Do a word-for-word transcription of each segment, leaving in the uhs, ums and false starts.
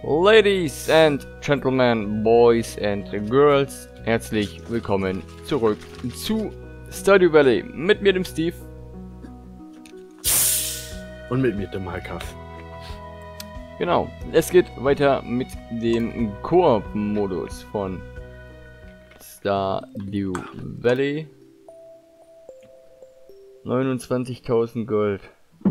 Ladies and Gentlemen, Boys and Girls, herzlich willkommen zurück zu Stardew Valley mit mir, dem Steve. Und mit mir, dem Highcaf. Genau, es geht weiter mit dem Koop-Modus von Stardew Valley. neunundzwanzigtausend Gold.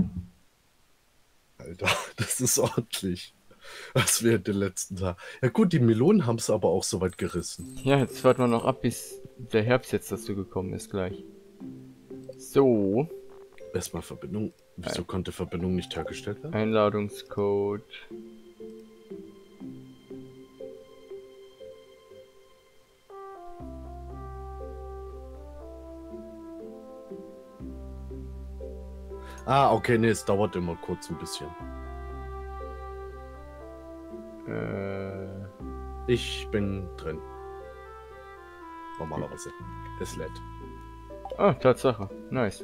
Alter, das ist ordentlich. Was wir den letzten Tag. Ja gut, die Melonen haben es aber auch so weit gerissen. Ja, jetzt warten wir noch ab, bis der Herbst jetzt dazu gekommen ist gleich. So. Erstmal Verbindung. Wieso konnte Verbindung nicht hergestellt werden? Einladungscode. Ah, okay, nee, es dauert immer kurz ein bisschen. Äh, Ich bin drin. Normalerweise. Es lädt. ah, Tatsache. Nice.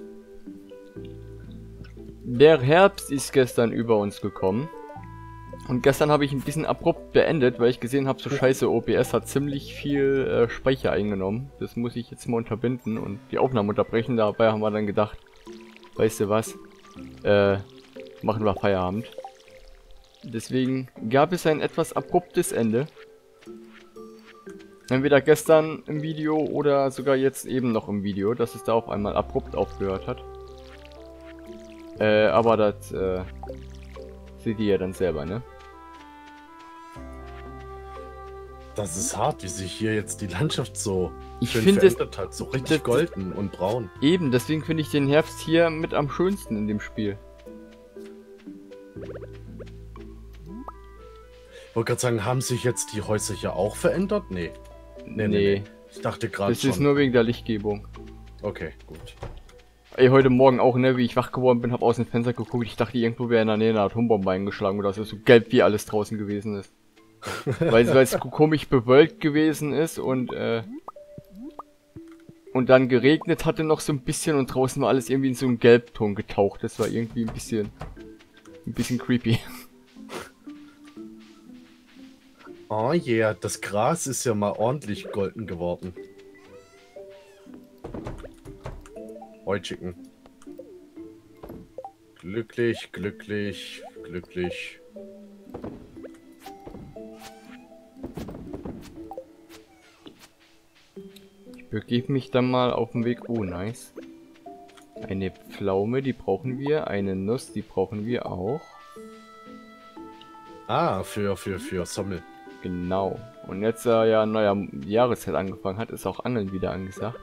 Der Herbst ist gestern über uns gekommen. Und gestern habe ich ein bisschen abrupt beendet, weil ich gesehen habe, so scheiße, O B S hat ziemlich viel äh, Speicher eingenommen. Das muss ich jetzt mal unterbinden und die Aufnahme unterbrechen. Dabei haben wir dann gedacht, weißt du was, äh, machen wir Feierabend. Deswegen gab es ein etwas abruptes Ende. Entweder gestern im Video oder sogar jetzt eben noch im Video, dass es da auf einmal abrupt aufgehört hat. Äh, aber das, äh, seht ihr ja dann selber, ne? Das ist hart, wie sich hier jetzt die Landschaft so Ich schön finde es verändert hat. So richtig das- golden und braun. Eben, deswegen finde ich den Herbst hier mit am schönsten in dem Spiel. Ich wollte gerade sagen, haben sich jetzt die Häuser hier auch verändert? Nee. Nee, nee, nee. Ich dachte gerade Das schon. ist nur wegen der Lichtgebung. Okay, gut. Ey, heute Morgen auch, ne, wie ich wach geworden bin, hab aus dem Fenster geguckt, ich dachte, irgendwo wäre in der Nähe eine Atombombe eingeschlagen oder so, so gelb wie alles draußen gewesen ist. weil, weil es komisch bewölkt gewesen ist und, äh, und dann geregnet hatte noch so ein bisschen und draußen war alles irgendwie in so einen Gelbton getaucht. Das war irgendwie ein bisschen, ein bisschen creepy. Oh yeah, das Gras ist ja mal ordentlich golden geworden. Heuchicken. Glücklich, glücklich, glücklich. Ich begebe mich dann mal auf den Weg. Oh, nice. Eine Pflaume, die brauchen wir. Eine Nuss, die brauchen wir auch. Ah, für, für, für Sommel. Genau. Und jetzt, äh, ja, ein neuer Jahreszeit angefangen hat, ist auch Angeln wieder angesagt.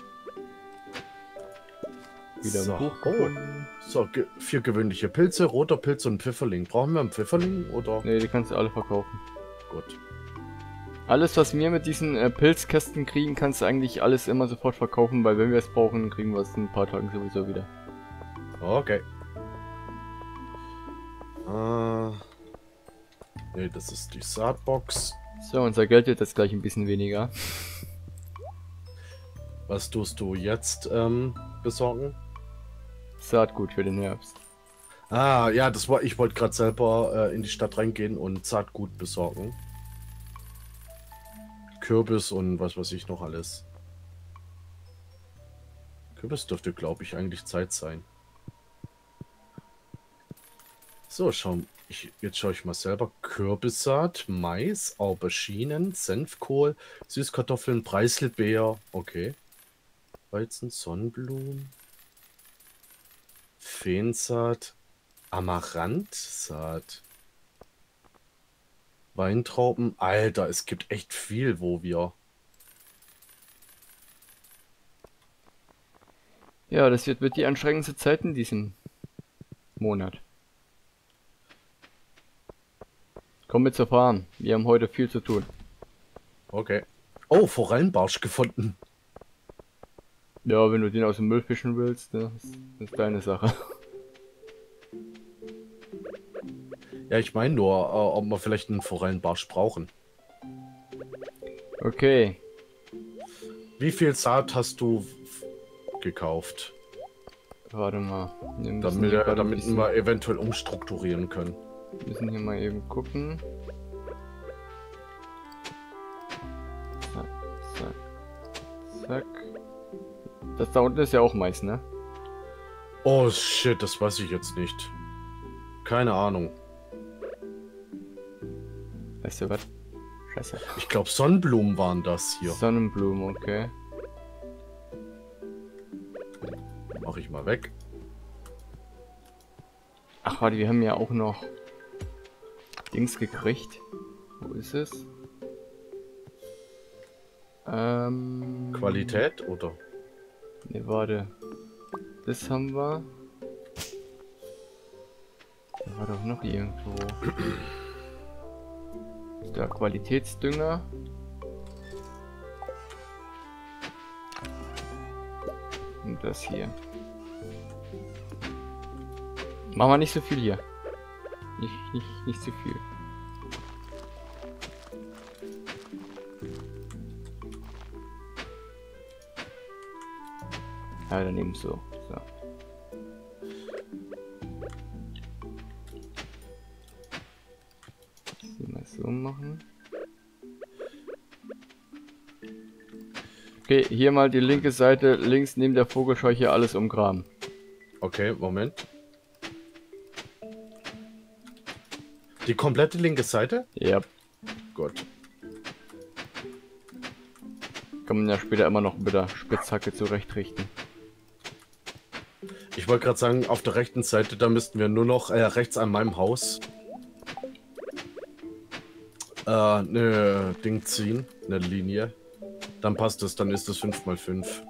Wieder So, ein Buch oh. gefunden. So, ge vier gewöhnliche Pilze, roter Pilz und Pfifferling. Brauchen wir einen Pfifferling oder? Ne, die kannst du alle verkaufen. Gut. Alles, was wir mit diesen äh, Pilzkästen kriegen, kannst du eigentlich alles immer sofort verkaufen, weil wenn wir es brauchen, kriegen wir es in ein paar Tagen sowieso wieder. Okay. Äh, nee, das ist die Saatbox. So, unser Geld wird jetzt gleich ein bisschen weniger. Was tust du jetzt ähm, besorgen? Saatgut für den Herbst. Ah, ja, das war. Ich wollte gerade selber äh, in die Stadt reingehen und Saatgut besorgen. Kürbis und was weiß ich noch alles. Kürbis dürfte, glaube ich, eigentlich Zeit sein. So, schau, ich, jetzt schaue ich mal selber. Kürbissaat, Mais, Auberginen, Senfkohl, Süßkartoffeln, Preiselbeer. Okay. Weizen, Sonnenblumen. Feensaat, Amaranthsaat. Weintrauben. Alter, es gibt echt viel, wo wir... Ja, das wird, wird die anstrengendste Zeit in diesem Monat. Komm mit zur Farm. Wir haben heute viel zu tun. Okay. Oh, Forellenbarsch gefunden. Ja, wenn du den aus dem Müll fischen willst, ne, das ist deine Sache. Ja, ich meine nur, äh, ob wir vielleicht einen Forellenbarsch brauchen. Okay. Wie viel Saat hast du gekauft? Warte mal. Wir müssen Damit, hier äh, gerade ein damit bisschen- wir eventuell umstrukturieren können. Wir müssen hier mal eben gucken. Das da unten ist ja auch Mais, ne? Oh shit, das weiß ich jetzt nicht. Keine Ahnung. Weißt du was? Scheiße. Ich glaube, Sonnenblumen waren das hier. Sonnenblumen, okay. Mach ich mal weg. Ach warte, wir haben ja auch noch Dings gekriegt. Wo ist es? Ähm... Qualität, oder? Ne, warte. Das haben wir. Da war doch noch irgendwo. Der Qualitätsdünger. Und das hier. Machen wir nicht so viel hier. Nicht, nicht, nicht zu viel. Ja, dann eben so. So. Mal so machen. Okay, hier mal die linke Seite, links neben der Vogelscheuche alles umgraben. Okay, Moment. Die komplette linke Seite? Ja. Gut. Kann man ja später immer noch mit der Spitzhacke zurechtrichten. Ich wollte gerade sagen, auf der rechten Seite, da müssten wir nur noch äh, rechts an meinem Haus äh, eine Ding ziehen, eine Linie. Dann passt es, dann ist es fünf mal fünf.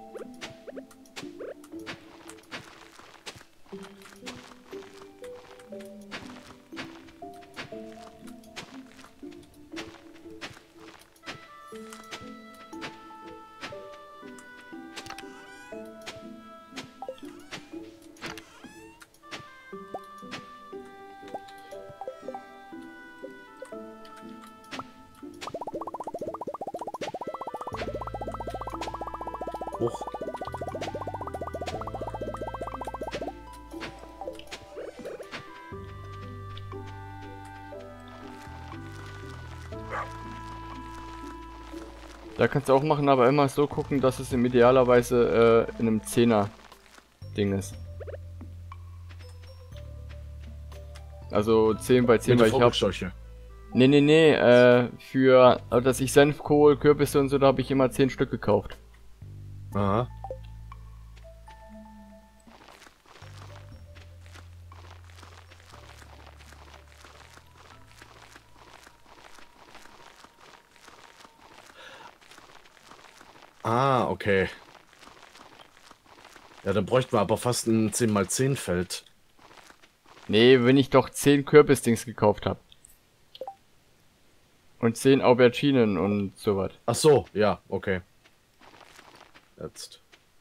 Hoch. Da kannst du auch machen, aber immer so gucken, dass es im idealerweise äh, in einem Zehner Ding ist. Also zehn bei zehn, weil ich hab... Nee, nee, nee, äh, für, also dass ich Senfkohl, Kürbisse und so, da habe ich immer zehn Stück gekauft. Aha. Ah, okay. Ja, dann bräuchten wir aber fast ein zehn mal zehn Feld. Nee, wenn ich doch zehn Kürbisdings gekauft habe. Und zehn Auberginen und sowas. Ach so, ja, okay. Jetzt.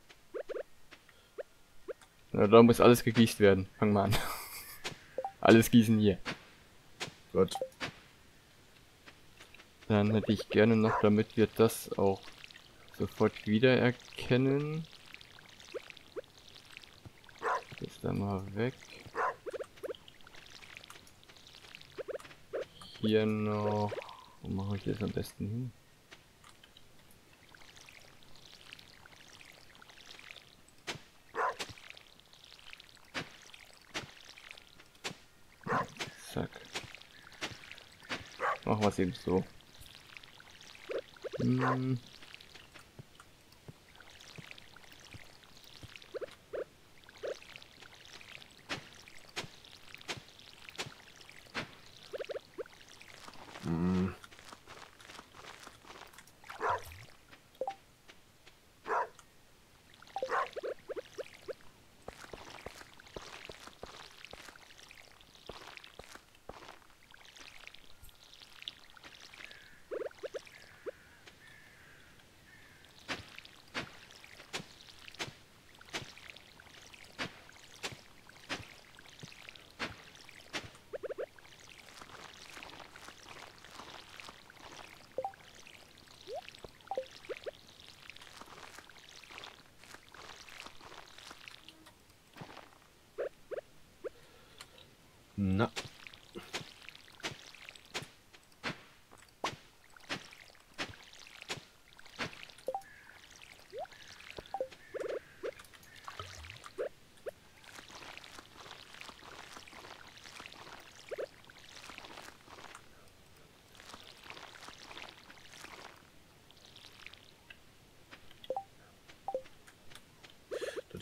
Na, da muss alles gegießt werden. Fang mal an. Alles gießen hier. Gut. Dann hätte ich gerne noch, damit wir das auch sofort wiedererkennen. Das da mal weg. Hier noch. Wo mache ich das am besten hin? Zack. Machen wir es eben so. Hm. Hm. Na.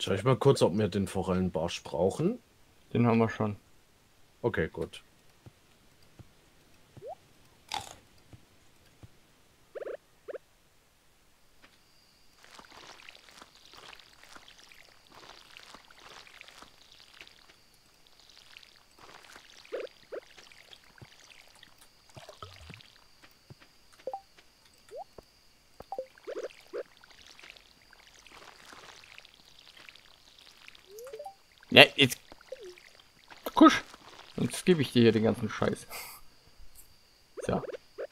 Dann schaue ich mal kurz, ob wir den Forellenbarsch brauchen. Den haben wir schon. Okay, gut. Ja, jetzt. Kusch! Sonst gebe ich dir hier den ganzen Scheiß. So.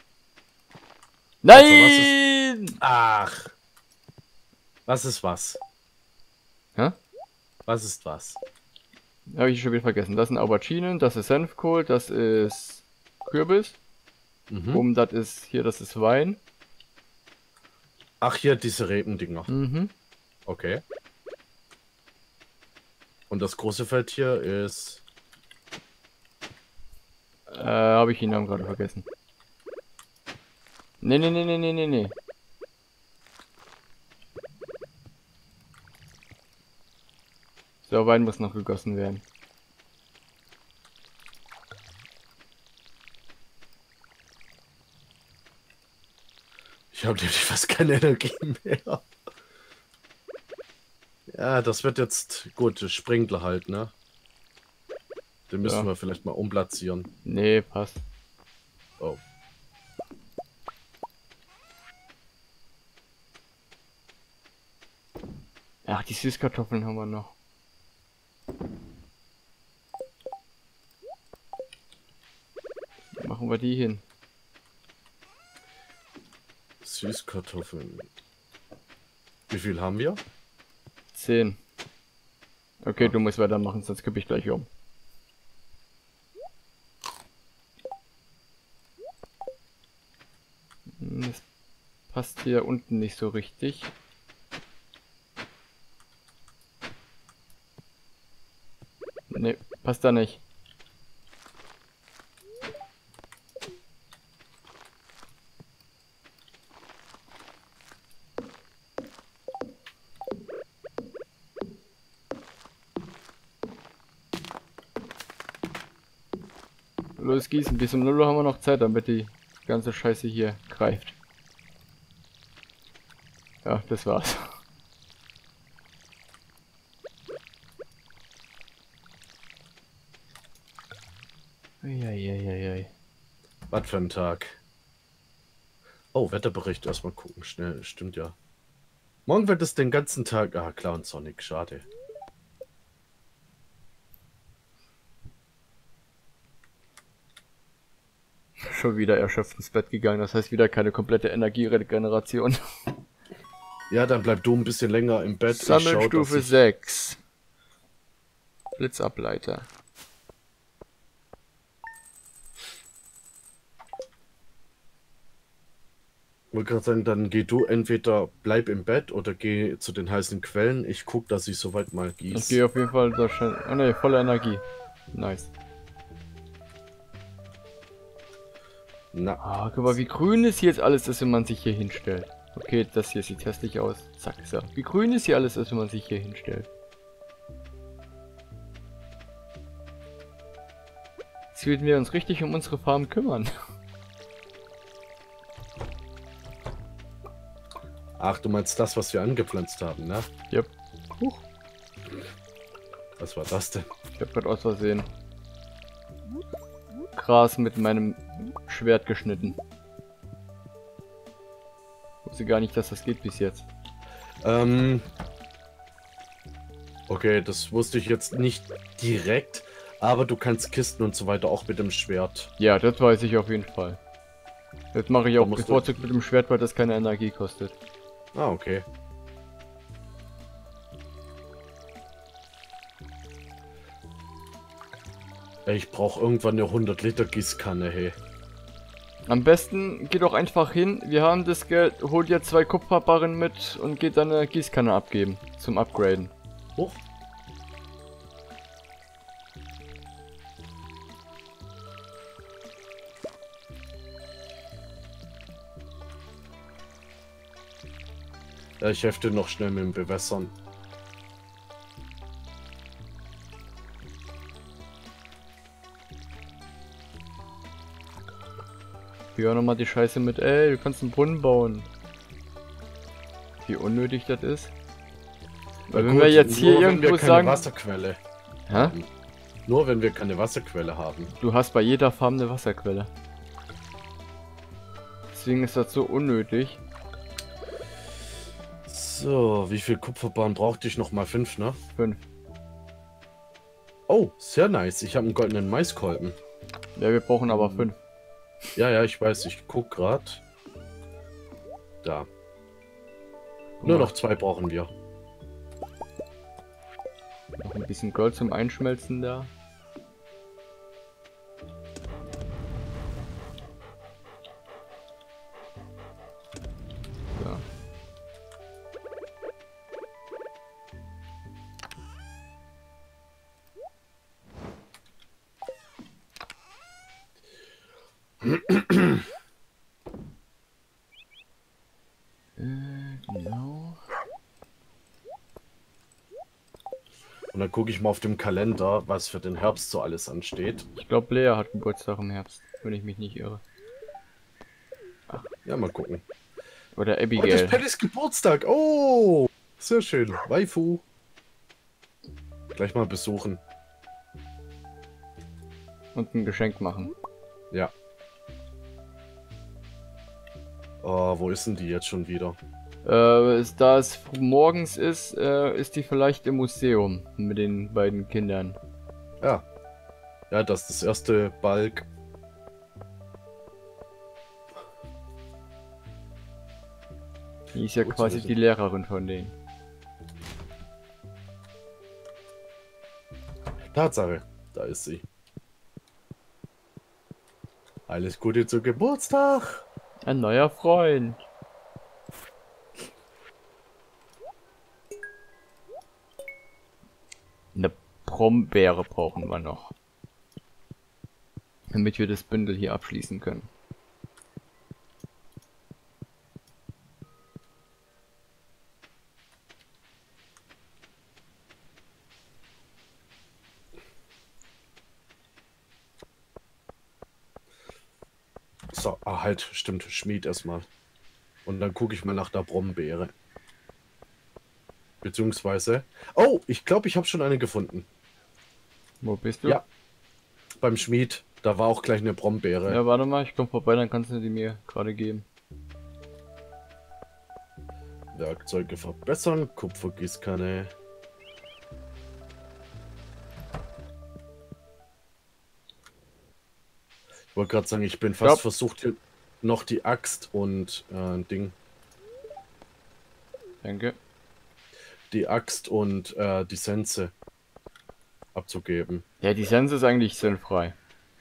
Nein! Also, was ist... Ach. Was ist was? Hä? Was ist was? Habe ich schon wieder vergessen. Das sind Auberginen, das ist Senfkohl, das ist Kürbis. Mhm. Um, das ist hier, das ist Wein. Ach, hier diese Rebendinger. Mhm. Okay. Und das große Feld hier ist... Äh, habe ich den Namen gerade vergessen. Nee, nee, nee, nee, nee, nee, nee. So, Wein muss noch gegossen werden. Ich habe nämlich fast keine Energie mehr. Ja, das wird jetzt... Gut, Sprinkler halt, ne? Den müssen Ja. wir vielleicht mal umplatzieren. Nee, passt. Oh. Ach, die Süßkartoffeln haben wir noch. Machen wir die hin. Süßkartoffeln. Wie viel haben wir? Zehn. Okay, Ah. du musst weitermachen, sonst kippe ich gleich um. Hm, das passt hier unten nicht so richtig. Ne, passt da nicht. Los gießen, bis um null Uhr haben wir noch Zeit, damit die ganze Scheiße hier greift. Ja, das war's. Eieieiei. Was für ein Tag. Oh, Wetterbericht erstmal gucken, schnell. Stimmt ja. Morgen wird es den ganzen Tag... Ah, klar und sonnig, schade. Schon wieder erschöpft ins Bett gegangen, das heißt wieder keine komplette Energieregeneration. Ja, dann bleib du ein bisschen länger im Bett. Ich schau, Sammelstufe dass ich- sechs. Blitzableiter. Ich wollte gerade sagen, dann geh du entweder bleib im Bett oder geh zu den heißen Quellen. Ich guck, dass ich soweit mal Ich gieß. gehe auf jeden Fall da schon. Oh ne, volle Energie. Nice. Na, Ah, guck mal, wie grün es hier jetzt alles ist, wenn man sich hier hinstellt. Okay, das hier sieht hässlich aus. Zack, so. Wie grün es hier alles ist, wenn man sich hier hinstellt. Jetzt würden wir uns richtig um unsere Farm kümmern. ach, du meinst das, was wir angepflanzt haben, ne? Yep. Huch. Was war das denn? Ich hab grad aus Versehen Gras mit meinem Schwert geschnitten. Wusste gar nicht, dass das geht bis jetzt. Ähm. Okay, das wusste ich jetzt nicht direkt, aber du kannst Kisten und so weiter auch mit dem Schwert. Ja, das weiß ich auf jeden Fall. Das mache ich Da auch musst du- bevorzugt mit dem Schwert, weil das keine Energie kostet. Ah, okay. Ey, ich brauche irgendwann eine hundert Liter Gießkanne, hey. Am besten geht doch einfach hin, wir haben das Geld, hol dir zwei Kupferbarren mit und geht dann eine Gießkanne abgeben zum Upgraden. Hoch. Ja, ich helfe dir noch schnell mit dem Bewässern. Früher nochmal die Scheiße mit, ey, du kannst einen Brunnen bauen. Wie unnötig das ist. Weil wenn gut, wir jetzt hier nur wenn irgendwo wir keine sagen... Wasserquelle Hä? haben. Nur wenn wir keine Wasserquelle haben. Du hast bei jeder Farm eine Wasserquelle. Deswegen ist das so unnötig. So, wie viel Kupferbahn brauchte ich noch mal? Fünf, ne? Fünf. Oh, sehr nice. Ich habe einen goldenen Maiskolben. Ja, wir brauchen aber fünf. Ja, ja, ich weiß. Ich guck grad. Da. Nur noch zwei brauchen wir. Noch ein bisschen Gold zum Einschmelzen da. So. äh, genau. Und dann gucke ich mal auf dem Kalender, was für den Herbst so alles ansteht. Ich glaube, Lea hat Geburtstag im Herbst, wenn ich mich nicht irre. Ja, mal gucken. Oder Oh, das Abigail. ist Pattys Geburtstag. Oh, sehr schön. Waifu. Gleich mal besuchen. Und ein Geschenk machen. Ja. Oh, wo ist denn die jetzt schon wieder? Äh, ist- da es morgens ist, äh, ist die vielleicht im Museum mit den beiden Kindern. Ja. Ja, das ist das erste Balk. Die ist ja Gut zu quasi wissen. die Lehrerin von denen. Tatsache, da ist sie. Alles Gute zu Geburtstag. Ein neuer Freund. Eine Brombeere brauchen wir noch. Damit wir das Bündel hier abschließen können. So, ah, halt, stimmt, Schmied erstmal. Und dann gucke ich mal nach der Brombeere. Beziehungsweise... Oh, ich glaube, ich habe schon eine gefunden. Wo bist du? Ja. Beim Schmied. Da war auch gleich eine Brombeere. Ja, warte mal, ich komm vorbei, dann kannst du die mir gerade geben. Werkzeuge verbessern. Kupfergießkanne. Ich wollte gerade sagen, ich bin fast Stopp. versucht, hier noch die Axt und äh, ein Ding. Danke. Die Axt und äh, die Sense abzugeben. Ja, die Sense ist eigentlich sinnfrei.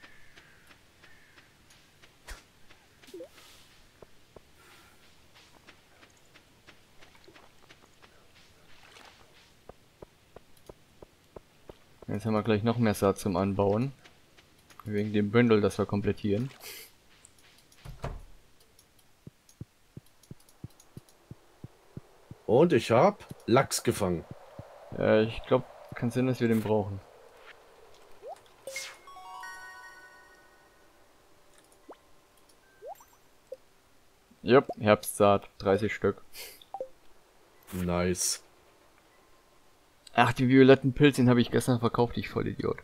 Jetzt haben wir gleich noch mehr Saat zum Anbauen. Wegen dem Bündel, das wir komplettieren. Und ich habe Lachs gefangen. Äh, ich glaube, kann sein, dass wir den brauchen. Jupp, Herbstsaat, dreißig Stück. Nice. Ach, die violetten Pilzchen habe ich gestern verkauft, ich Vollidiot.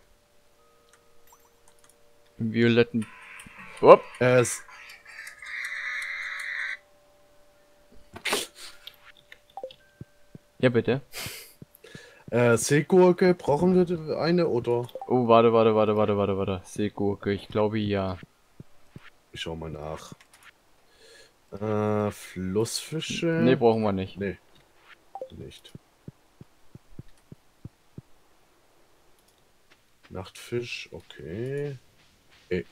Den violetten... Upp. Es Ja, bitte. äh, Seegurke, brauchen wir eine oder? Oh, warte, warte, warte, warte, warte, warte. Seegurke, ich glaube ja. Ich schau mal nach. Äh, Flussfische? Ne, brauchen wir nicht. Nee. Nicht. Nachtfisch, okay. Ey.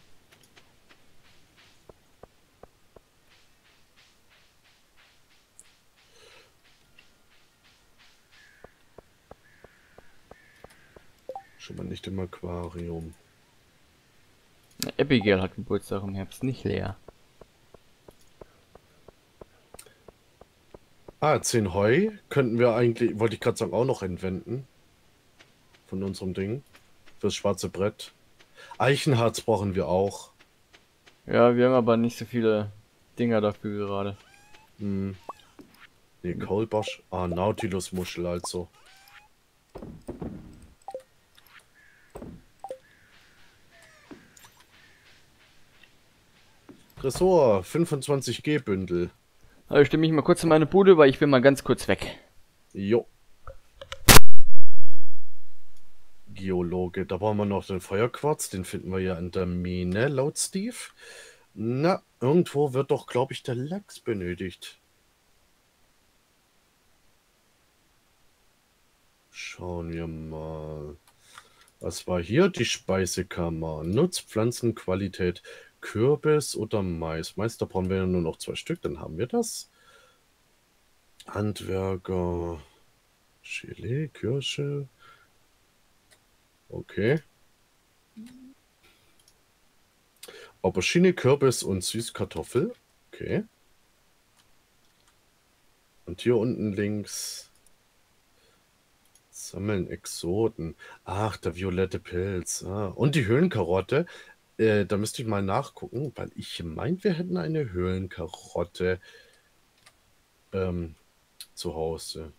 Schon mal nicht im Aquarium. Abigail hat Geburtstag im Herbst, nicht leer. Ah, zehn Heu könnten wir eigentlich, wollte ich gerade sagen, auch noch entwenden. Von unserem Ding. Fürs schwarze Brett. Eichenharz brauchen wir auch. Ja, wir haben aber nicht so viele Dinger dafür gerade. Hm. Nee, Kaulbarsch. Ah, Nautilus-Muschel also. Tresor, fünfundzwanzig G-Bündel. Also stimme ich mal kurz in meine Bude, weil ich will mal ganz kurz weg. Jo. Geologe. Da brauchen wir noch den Feuerquarz. Den finden wir ja in der Mine, laut Steve. Na, irgendwo wird doch, glaube ich, der Lachs benötigt. Schauen wir mal. Was war hier? Die Speisekammer. Nutzpflanzenqualität. Kürbis oder Mais? Mais, da brauchen wir ja nur noch zwei Stück, dann haben wir das. Handwerker. Gelee, Kirsche. Okay. Aubergine, Kürbis und Süßkartoffel. Okay. Und hier unten links. Sammeln Exoten. Ach, der violette Pilz. Ah, und die Höhlenkarotte. Äh, da müsste ich mal nachgucken, weil ich meint, wir hätten eine Höhlenkarotte ähm, zu Hause.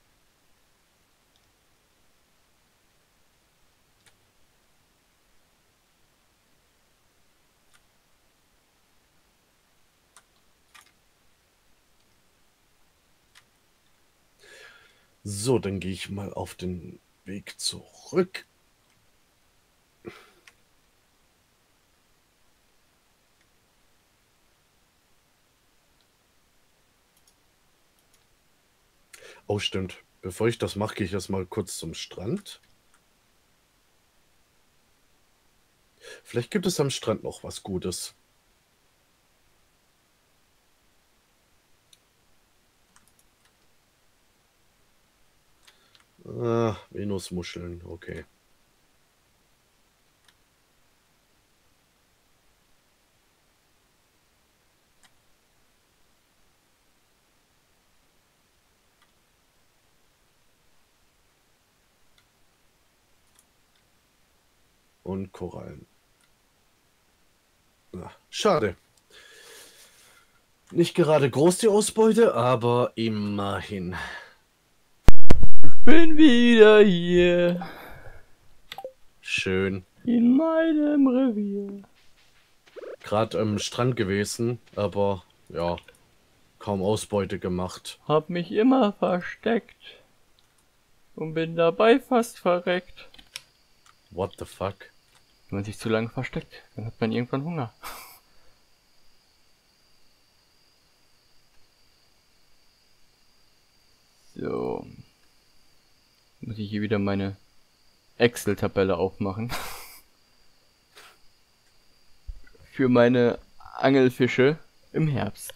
So, dann gehe ich mal auf den Weg zurück. Oh, stimmt. Bevor ich das mache, gehe ich erstmal kurz zum Strand. Vielleicht gibt es am Strand noch was Gutes. Ah, Venusmuscheln, okay. Und Korallen. Ah, schade. Nicht gerade groß die Ausbeute, aber immerhin. Bin wieder hier. Schön. In meinem Revier. Gerade am Strand gewesen, aber ja, kaum Ausbeute gemacht. Hab mich immer versteckt. Und bin dabei fast verreckt. What the fuck? Wenn man sich zu lange versteckt, dann hat man irgendwann Hunger. So. Muss ich hier wieder meine Excel-Tabelle aufmachen. Für meine Angelfische im Herbst.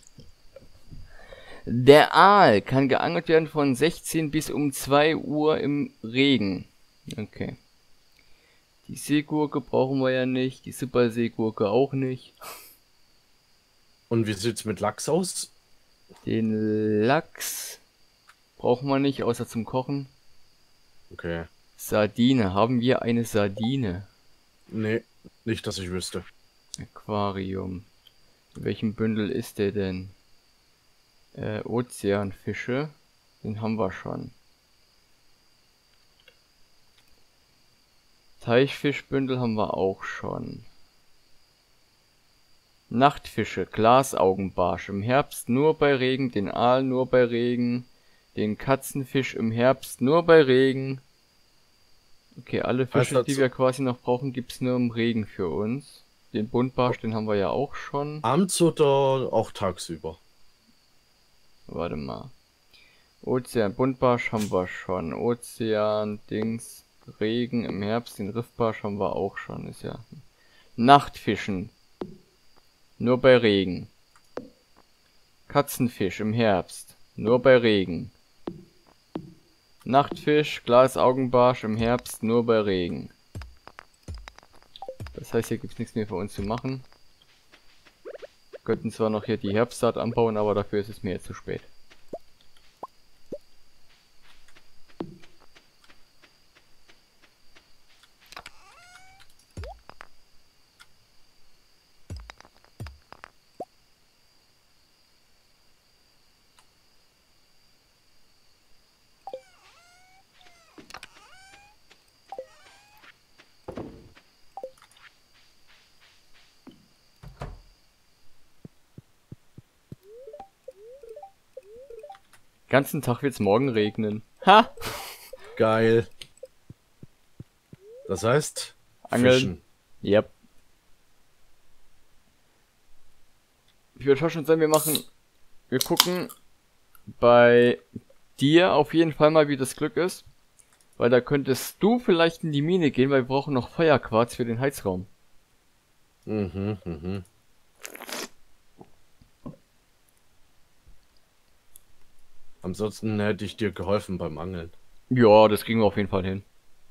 Der Aal kann geangelt werden von sechzehn bis um zwei Uhr im Regen. Okay. Die Seegurke brauchen wir ja nicht. Die Super-Seegurke auch nicht. Und wie sieht's mit Lachs aus? Den Lachs brauchen wir nicht, außer zum Kochen. Okay. Sardine. Haben wir eine Sardine? Nee, nicht, dass ich wüsste. Aquarium. In welchem Bündel ist der denn? Äh, Ozeanfische. Den haben wir schon. Teichfischbündel haben wir auch schon. Nachtfische, Glasaugenbarsch im Herbst nur bei Regen, den Aal nur bei Regen, den Katzenfisch im Herbst nur bei Regen. Okay, alle Fische, die wir quasi noch brauchen, gibt's nur im Regen für uns. Den Buntbarsch, den haben wir ja auch schon. Abends oder auch tagsüber? Warte mal. Ozean, Buntbarsch haben wir schon. Ozean, Dings, Regen im Herbst, den Riffbarsch haben wir auch schon. Ist ja. Nachtfischen. Nur bei Regen. Katzenfisch im Herbst. Nur bei Regen. Nachtfisch, Glasaugenbarsch im Herbst. Nur bei Regen. Das heißt, hier gibt's nichts mehr für uns zu machen. Wir könnten zwar noch hier die Herbstsaat anbauen, aber dafür ist es mir jetzt zu spät. ganzen Tag wird's morgen regnen. Ha! Geil. Das heißt, Angeln. Fischen. Yep. Ich würde schon sagen, wir machen... Wir gucken bei dir auf jeden Fall mal, wie das Glück ist. Weil da könntest du vielleicht in die Mine gehen, weil wir brauchen noch Feuerquarz für den Heizraum. Mhm, mhm. Ansonsten hätte ich dir geholfen beim Angeln. Ja, das kriegen wir auf jeden Fall hin.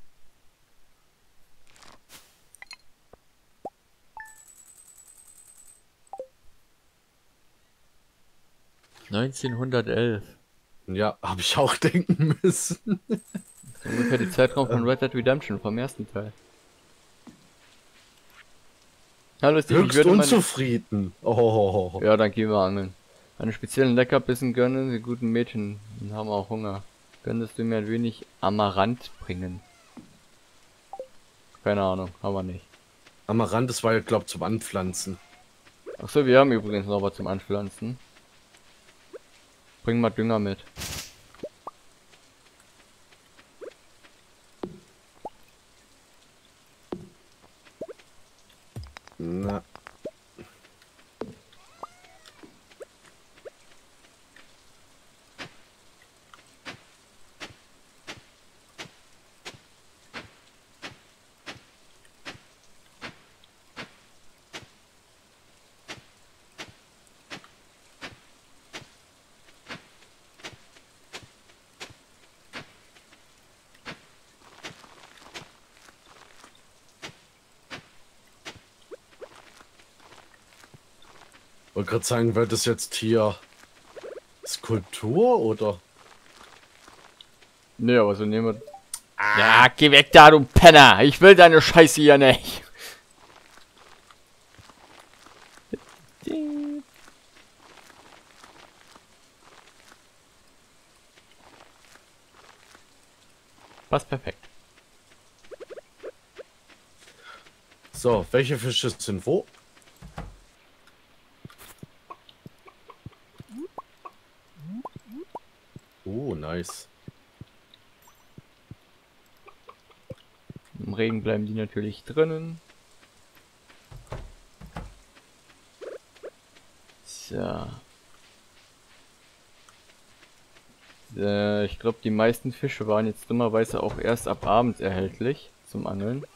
neunzehnhundertelf. Ja, habe ich auch denken müssen. So ungefähr die Zeitraum von Red Dead Redemption vom ersten Teil. Hallo Steve, ich Höchst würde meine... unzufrieden. Oh. Ja, dann gehen wir angeln. Meine speziellen Leckerbissen gönnen, die guten Mädchen haben auch Hunger. Könntest du mir ein wenig Amaranth bringen? Keine Ahnung, haben wir nicht. Amaranth, das war ja, glaub, zum Anpflanzen. Achso, wir haben übrigens noch was zum Anpflanzen. Bring mal Dünger mit. Na. Wollte gerade sagen, wird das jetzt hier Skulptur oder? Ne, aber so nehmen wir... Ja, geh weg da, du Penner! Ich will deine Scheiße hier nicht! Passt perfekt. So, welche Fische sind wo? Oh, nice. Im Regen bleiben die natürlich drinnen. So. Äh, ich glaube, die meisten Fische waren jetzt dummerweise auch erst ab abends erhältlich zum Angeln.